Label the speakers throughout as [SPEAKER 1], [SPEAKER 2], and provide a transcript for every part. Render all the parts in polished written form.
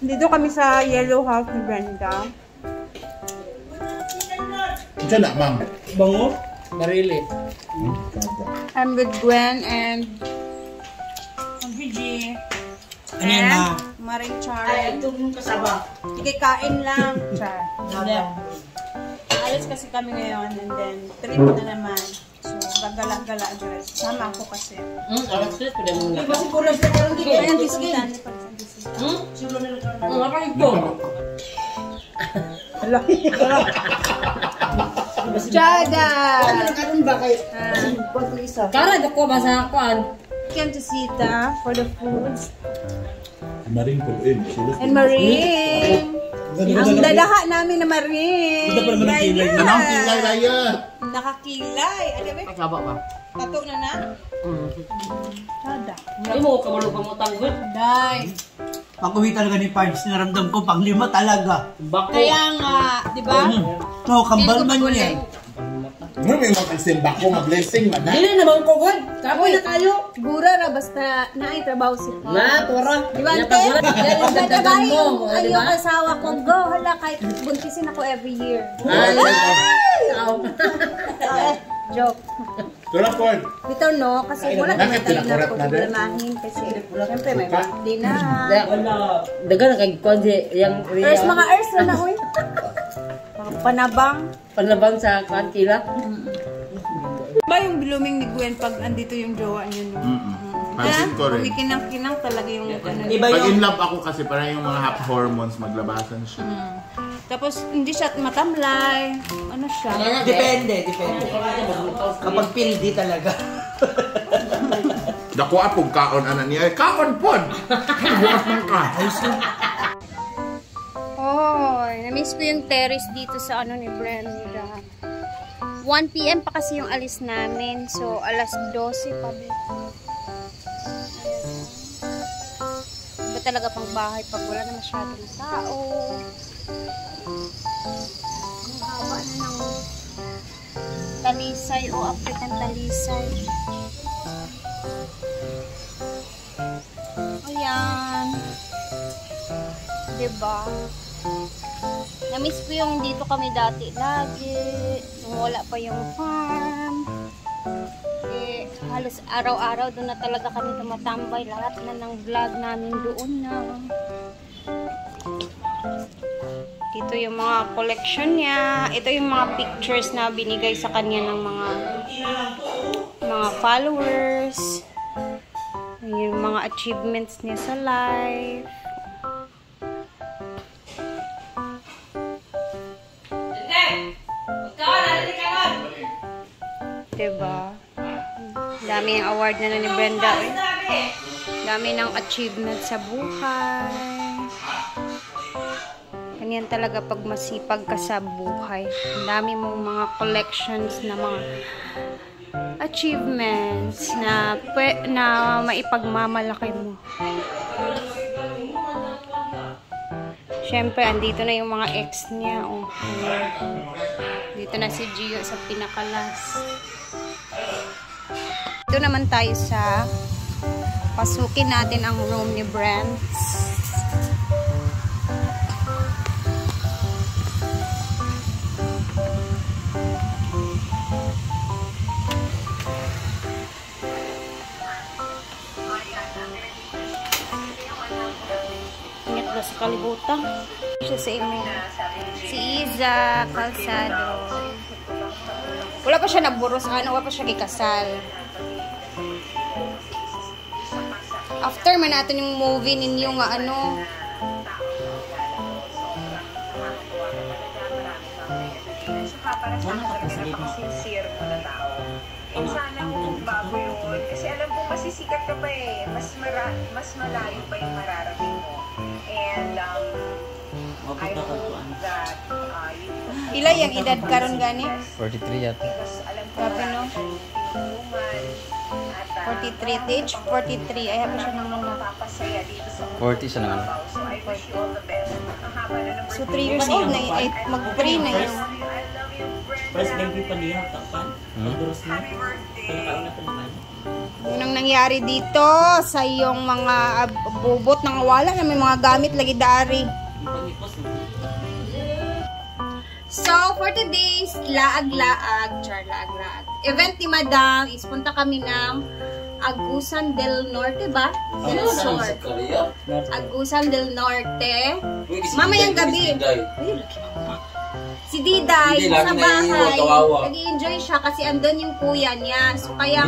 [SPEAKER 1] Dito kami sa Yellow House ni Brenda.
[SPEAKER 2] Diyan na, ma'am.
[SPEAKER 3] Bango? Marili.
[SPEAKER 1] I'm with Gwen and Gigi.
[SPEAKER 3] Ano yan, ma?
[SPEAKER 1] Maring Char.
[SPEAKER 4] Ay, ito yung kasaba.
[SPEAKER 1] Ikikain lang. Char. Alis kasi kami ngayon and then trip na naman. So, gagala-gala address. Sama ako kasi.
[SPEAKER 3] Alas 3, pwede mo nga.
[SPEAKER 4] Kasi kulang sa karoon dito.
[SPEAKER 1] Ayan, bisita.
[SPEAKER 4] Silo na lang.
[SPEAKER 3] Ano ito?
[SPEAKER 1] Chada!
[SPEAKER 4] Ano na karoon ba kayo? Pag isa.
[SPEAKER 3] Karad ako ba sa akuan?
[SPEAKER 1] Came to Sita for the foods.
[SPEAKER 2] Maring po eh.
[SPEAKER 1] And Maring! Ang dadaha namin na Maring!
[SPEAKER 3] Ito pa naman ang kilay.
[SPEAKER 2] Anong kilay, Raya?
[SPEAKER 1] Nakakilay! Ano ba?
[SPEAKER 3] Kasaba ba?
[SPEAKER 1] Tato na na? Chada.
[SPEAKER 3] Hindi mo kamalong pamutang good.
[SPEAKER 1] Day!
[SPEAKER 5] Pag-uwi talaga ni Pards, naramdam ko pang 5 talaga.
[SPEAKER 3] Bako.
[SPEAKER 1] Kaya nga, di ba?
[SPEAKER 5] So, kambal man niya.
[SPEAKER 2] Ano may mag-simba ko, mag-blessing, man.
[SPEAKER 3] Dili naman ko good. Kapoy na kayo.
[SPEAKER 1] Siguro na basta naitrabaho si Paul.
[SPEAKER 3] Na, tura.
[SPEAKER 1] Di ba, ante? Ang dadabahin yung ayong asawa ko. Go, hala, kahit buntisin ako every year.
[SPEAKER 3] Ay!
[SPEAKER 1] Joke.
[SPEAKER 2] Tulad po.
[SPEAKER 1] Ito no, kasi wala naman
[SPEAKER 2] Bakit
[SPEAKER 1] tayo na
[SPEAKER 2] pinakurat na din?
[SPEAKER 1] problemahin kasi siyempre may birthday na.
[SPEAKER 3] Daga na kay konti yang
[SPEAKER 1] Earth, mga Earth na uy. Mga panabang.
[SPEAKER 3] panlabang sa kantila.
[SPEAKER 1] Ba yung blooming ni Gwen pag andito yung jowa niya no?
[SPEAKER 2] Pansin ko rin.
[SPEAKER 1] Kumikinang-kinang talaga yung ano.
[SPEAKER 5] Iba
[SPEAKER 2] Pag in
[SPEAKER 5] yung...
[SPEAKER 2] love ako kasi parang yung mga half hormones maglabasan siya.
[SPEAKER 1] Tapos hindi siya matamlay. Ano siya?
[SPEAKER 5] Depende. Kapag pildi talaga.
[SPEAKER 2] Dako apong kaon ana niya. Kaon pod. Bukas man ka.
[SPEAKER 1] Hoy, na-miss ko yung terrace dito sa ano ni Brenda. 1 PM pa kasi yung alis namin. So, alas 12 pa. Iba talaga pang bahay pag wala na masyadong tao. Ang haba na ng talisay o African talisay. Ayan. Diba? Na-miss ko yung dito kami dati lagi. Nung wala pa yung farm. Eh, halos araw-araw doon na talaga kami tumatambay. Lahat na ng vlog namin doon na. Dito yung mga collection niya. Ito yung mga pictures na binigay sa kanya ng mga followers. Yung mga achievements niya sa life. Diba? Dami yung award na ni Brenda. Dami ng achievement sa buhay. Ganyan talaga pag masipag ka sa buhay. Dami mong mga collections na mga achievements na maipagmamalaki mo. Siyempre, andito na yung mga ex niya. Oh. Dito na si Gio sa pinakalas. Dito naman tayo sa pasukin natin ang room ni Brent. Ingat ba sa kalibutan? Siya sa imo. Si Iza Calzado. Wala pa siya naburos, wala pa siya kikasal. After man natin yung movie ninyo nga ano.
[SPEAKER 6] Sincere mo na tao. And sana kung bago yun. Kasi alam ko masisikat ka pa eh. Mas malayo pa yung mararating mo. And I hope that
[SPEAKER 1] Ila yung edad karon gani?
[SPEAKER 7] 43 yata.
[SPEAKER 1] Grabe no? 43 age 43 ay happy siya ng mga
[SPEAKER 7] 40 siya naman.
[SPEAKER 1] so 3 years old na mag 3 na yun.
[SPEAKER 5] First baby pa niya, takpan. Pagduros na.
[SPEAKER 6] Happy birthday.
[SPEAKER 5] Pinakauna pa naman.
[SPEAKER 1] Yun ang nangyari dito sa iyong mga bubot ng wala na may mga gamit lagi dari.
[SPEAKER 5] Pagipos na.
[SPEAKER 1] So, for today's laag-laag, event ni Madang is punta kami ng Agusan del Norte ba? Del Norte. Agusan del Norte. Mamayang gabi. Si Diday sa bahay, nag-i-enjoy siya kasi andun yung kuya niya. So, kaya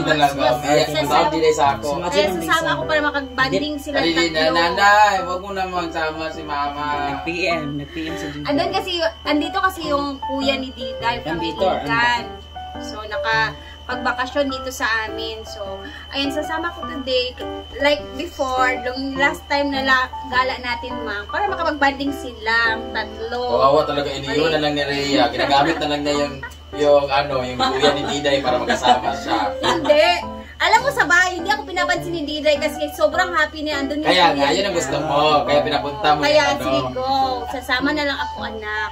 [SPEAKER 1] sasama ako para makag-banding sila tatlo.
[SPEAKER 7] Nanay, wag mo na magsama si mama.
[SPEAKER 5] Nag-PM sa Diday.
[SPEAKER 1] Andito kasi yung kuya ni Diday, pamilikan. So, pagbakasyon dito sa amin. So, ayun, sasama ko today. Like before, yung last time na gala natin, ma'am, para makapag-banding silang tatlo.
[SPEAKER 7] Kawawa talaga, iniwan na lang ni Rhea. Ginagamit na lang niya yung kuya ni Diday para magkasama siya.
[SPEAKER 1] Hindi. Alam mo sa bahay, hindi ako pinapansin ni Diday kasi sobrang happy niya. Andun yung
[SPEAKER 7] Kaya
[SPEAKER 1] kuya
[SPEAKER 7] nga, yun
[SPEAKER 1] niya.
[SPEAKER 7] ang gusto mo. Kaya pinapunta mo
[SPEAKER 1] Kaya,
[SPEAKER 7] yung
[SPEAKER 1] sige, go. Sasama na lang ako, anak.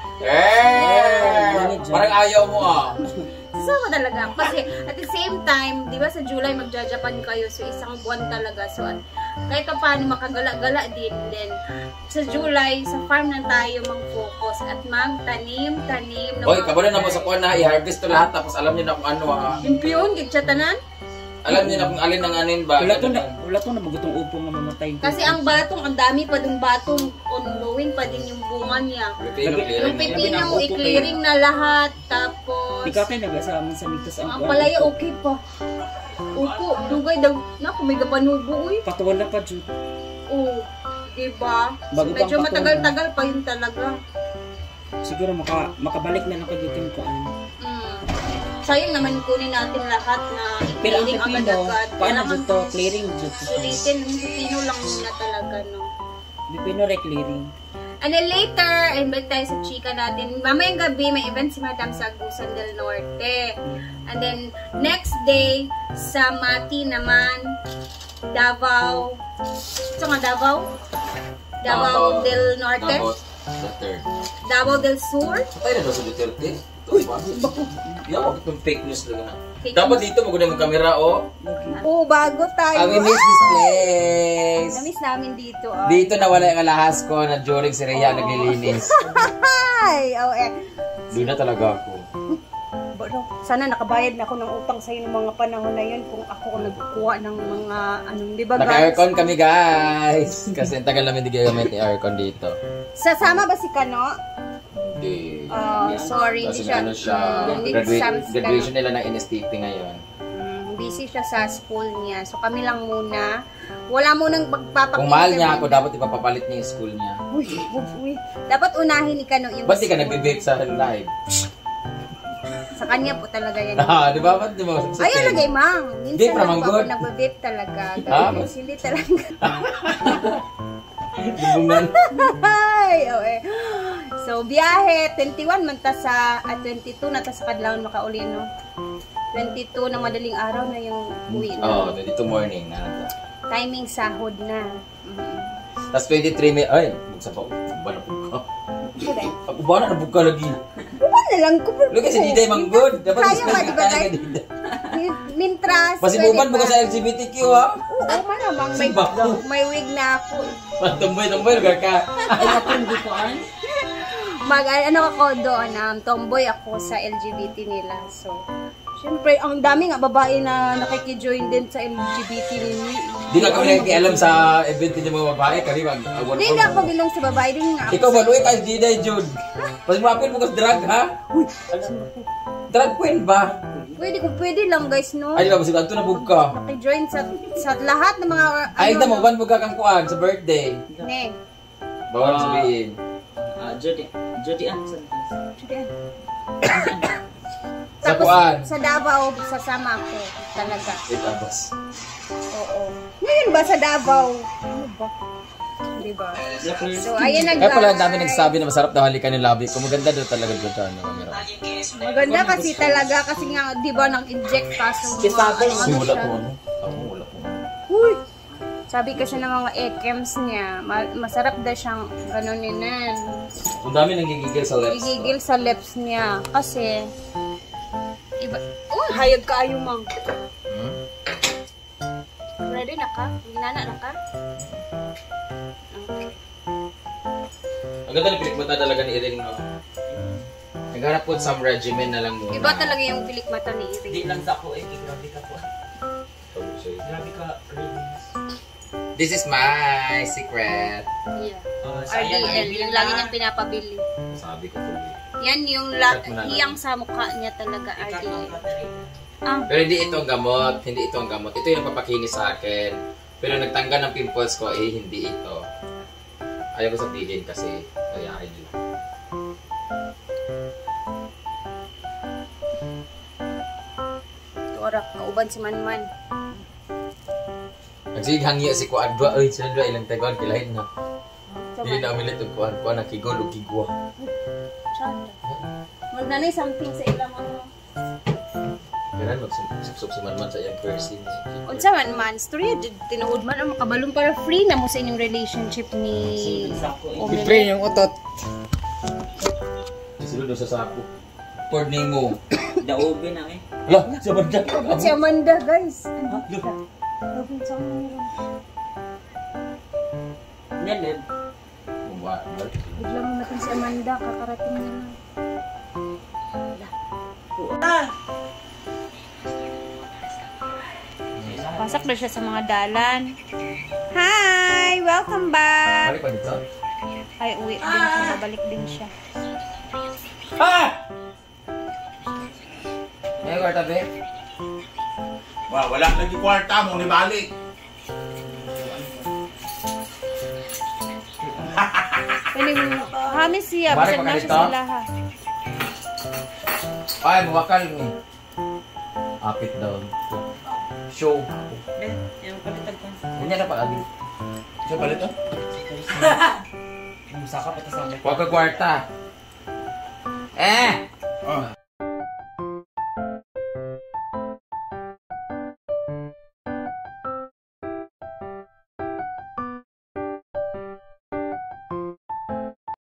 [SPEAKER 7] Parang ayaw mo
[SPEAKER 1] Sasama talaga ako. Kasi at the same time, di ba sa July magja-Japan kayo. So isang buwan talaga. So kahit pa paano makagala-gala din. Then sa July, sa farm na tayo mag-focus. At tanim.
[SPEAKER 7] Hoy, kabalo na mo sa kuwan na, i-harvest to lahat. Tapos alam niyo na kung ano
[SPEAKER 1] Limpiyon, gitsatanan.
[SPEAKER 7] Alam niyo na kung alin ang anin ba.
[SPEAKER 5] Wala to na magutong upong na mamatay.
[SPEAKER 1] Kasi ang batong, ang dami pa dong batong ongoing pa din yung bunga niya. Yung pipino, i-clearing na lahat. Tapos
[SPEAKER 5] Ikaw kayo nag-asama sa mitos
[SPEAKER 1] ang palaya, okay pa. Upo, dugay daw. Naku, may gapanubo, uy.
[SPEAKER 5] Patuwala pa, Jude.
[SPEAKER 1] Oo, diba? So,
[SPEAKER 5] Bago
[SPEAKER 1] medyo
[SPEAKER 5] pang
[SPEAKER 1] matagal-tagal pa yun talaga.
[SPEAKER 5] Siguro makabalik na lang ko dito yung kuan.
[SPEAKER 1] Sayang naman kunin natin lahat na
[SPEAKER 5] Pero ang
[SPEAKER 1] i-clearing
[SPEAKER 5] pipino,
[SPEAKER 1] agad-agad.
[SPEAKER 5] paano dito? Clearing dito.
[SPEAKER 1] Sulitin, yung pipino lang muna talaga, no?
[SPEAKER 5] Pipino re-clearing.
[SPEAKER 1] And then later, balik tayo sa chika natin. Mamayang gabi, may event si Madam sa Agusan del Norte. And then, next day, sa Mati naman, Davao. Ito nga, Davao? Davao del Norte? Davao del Sur?
[SPEAKER 7] Patay na daw sa Duterte. Yan, wag itong fake news lang na.
[SPEAKER 1] Fake
[SPEAKER 7] Dapat dito maganda yung kamera,
[SPEAKER 1] Oo, bago tayo.
[SPEAKER 7] We miss this place.
[SPEAKER 1] Namiss namin dito.
[SPEAKER 7] Dito nawala yung alahas ko na during si Rhea naglilinis.
[SPEAKER 1] Ay,
[SPEAKER 7] Doon na talaga ako.
[SPEAKER 1] Sana nakabayad na ako ng utang sa'yo ng mga panahon na yun kung ako nagkukuha ng mga di ba guys?
[SPEAKER 7] Naka-aircon kami guys. Kasi ang tagal namin di gagamit ni aircon dito.
[SPEAKER 1] Sasama ba si Kano?
[SPEAKER 7] Hindi.
[SPEAKER 1] Sorry, hindi
[SPEAKER 7] Kasi
[SPEAKER 1] siya.
[SPEAKER 7] ano siya,
[SPEAKER 1] Hindi kasama si Kano.
[SPEAKER 7] graduation nila ng NSTP ngayon.
[SPEAKER 1] Busy siya sa school niya. So kami lang muna. Wala munang magpapakita.
[SPEAKER 7] Kung mahal niya ako, dapat ipapapalit niya yung school niya.
[SPEAKER 1] Uy. Dapat unahin ni Kano yung
[SPEAKER 7] Ba't di ka
[SPEAKER 1] school.
[SPEAKER 7] nagbe-vape sa live?
[SPEAKER 1] Sa kanya po talaga yan.
[SPEAKER 7] Di ba? Ba't di ba?
[SPEAKER 1] Ayun lagay, Mang.
[SPEAKER 7] Vape
[SPEAKER 1] Minsan
[SPEAKER 7] naman
[SPEAKER 1] lang po ako
[SPEAKER 7] good.
[SPEAKER 1] nagbe-vape talaga.
[SPEAKER 7] Ah,
[SPEAKER 1] Guys, hindi talaga.
[SPEAKER 7] Bungan.
[SPEAKER 1] So, biyahe. 21 man ta sa 22 na ta sa kadlawon makauli, no? 22 na madaling araw na yung uwi na.
[SPEAKER 7] Dito morning na.
[SPEAKER 1] Timing sahod na.
[SPEAKER 7] Tapos 23 may, ay, buksan pa. Uba na bugka. Uba na bugka lagi.
[SPEAKER 1] Uban na lang ko.
[SPEAKER 7] Look kasi Diday manggod. Dapat
[SPEAKER 1] Kaya ba, di ba, guys? Mintras.
[SPEAKER 7] Pasibuban mo ka sa LGBTQ ha?
[SPEAKER 1] Oo, malamang may wig na ako.
[SPEAKER 7] Tomboy, lugar ka.
[SPEAKER 1] Ano ako doon, tomboy ako sa LGBT nila. So, syempre, ang dami nga babae na nakikijoin din sa LGBT nila.
[SPEAKER 7] Di na kami nakikialam sa event ng mga babae. Kami
[SPEAKER 1] Hindi na ako bilong sa babae din nga.
[SPEAKER 7] Ikaw ba, Louie, kahit Diday, Jude? Pas mapil mo kasi drag, ha? Drag queen ba?
[SPEAKER 1] Pwede lang guys, no?
[SPEAKER 7] Ay, di ba, kasi na bugka.
[SPEAKER 1] Nakijoin sa lahat ng mga...
[SPEAKER 7] Ay, ito mo, ban bugka kang kuan sa birthday.
[SPEAKER 1] Ne.
[SPEAKER 7] Bawal sabihin.
[SPEAKER 5] Jody ang
[SPEAKER 7] Sa
[SPEAKER 1] Tapos,
[SPEAKER 7] kuan.
[SPEAKER 1] sa Davao, sasama ako. Talaga.
[SPEAKER 7] Tapos.
[SPEAKER 1] Oo. Ngayon ba sa Davao? Ano ba? Diba? So, ayan na guys.
[SPEAKER 7] Kaya pala ang dami nagsabi na masarap daw halikan yung labi ko. Maganda daw talaga doon sa ano, kamera.
[SPEAKER 1] Maganda kasi talaga. Kasi nga, di ba, nang-inject pa sa mga
[SPEAKER 7] Uy, wala
[SPEAKER 1] siya.
[SPEAKER 7] po ano. Ako, wala po.
[SPEAKER 1] Uy! Sabi kasi ng mga ekems niya, masarap daw siyang ganuninan.
[SPEAKER 7] Ang dami nang gigigil sa lips.
[SPEAKER 1] Gigigil sa lips niya. Kasi, Diba? Oh, hayag ka ayo mang.
[SPEAKER 7] Hmm?
[SPEAKER 1] Ready na ka? Ginana na ka? Okay.
[SPEAKER 7] Ang ganda ng pilikmata talaga ni Iring, no? Naghanap po some regimen na lang muna.
[SPEAKER 1] Iba talaga yung pilik mata ni
[SPEAKER 5] Hindi
[SPEAKER 1] Iring.
[SPEAKER 5] lang sa ako eh. Grabe ka po. Grabe ka, Reyes.
[SPEAKER 7] This is my secret.
[SPEAKER 1] Yeah.
[SPEAKER 5] Sayang,
[SPEAKER 1] RDL,
[SPEAKER 5] bibili
[SPEAKER 1] yung
[SPEAKER 5] na.
[SPEAKER 1] lagi niyang pinapabili.
[SPEAKER 7] Sabi ko tuloy.
[SPEAKER 1] Yan yung
[SPEAKER 7] Cut mo na lang.
[SPEAKER 1] iyang sa mukha niya talaga,
[SPEAKER 5] Ikat
[SPEAKER 1] RDL.
[SPEAKER 5] ang Catherine.
[SPEAKER 1] Ah,
[SPEAKER 7] Pero hindi ito ang gamot. Hindi ito ang gamot. Ito yung napapakinis sa akin. Pero nagtanggal ng pimples ko, hindi ito. Ayaw ko sabihin kasi ayahin nila.
[SPEAKER 1] orak, kauban si Manman.
[SPEAKER 7] Nagsighangya si Kuan Dua. Uy, sila Dua ilang tagon. Kilahin na. Hindi na umilit yung Kuan. Kuan na kigol o kigwa.
[SPEAKER 1] Magnanay something sa ilang ano.
[SPEAKER 7] Ganun, magsubsob si Manman sa iyang piercing.
[SPEAKER 1] Unsa man, storya tinuod man ang makabalong para free na mo sa inyong relationship ni Omen.
[SPEAKER 3] yung utot.
[SPEAKER 7] Isulod sa sapo. Cord name mo.
[SPEAKER 5] Daobe na eh.
[SPEAKER 7] Lah, sa banda.
[SPEAKER 1] Si Amanda, guys. Andita. Robin sa meron.
[SPEAKER 5] Neleb.
[SPEAKER 1] Bigla mo natin si Amanda, kakarating na lang. Pasok na siya sa mga dalan. Hi! Welcome back!
[SPEAKER 7] Balik pa dito.
[SPEAKER 1] Ay, uwi din siya. Babalik din siya.
[SPEAKER 7] Ngayon, kwarta, be.
[SPEAKER 2] Wah, wala lagi kwarta mo ni balik.
[SPEAKER 1] Pwede mo, hamis siya.
[SPEAKER 7] Balik
[SPEAKER 1] Bisan
[SPEAKER 7] pa
[SPEAKER 1] na
[SPEAKER 7] ka
[SPEAKER 1] siya
[SPEAKER 7] dito?
[SPEAKER 1] sa laha.
[SPEAKER 7] Ay, mawakal ni. Apit down. Show.
[SPEAKER 5] Yung palitan ko.
[SPEAKER 7] Ganyan na pag-agi.
[SPEAKER 2] Siya balik to?
[SPEAKER 5] Yung sakap ito sa amin.
[SPEAKER 7] Huwag ka kwarta. Eh!
[SPEAKER 2] Oh.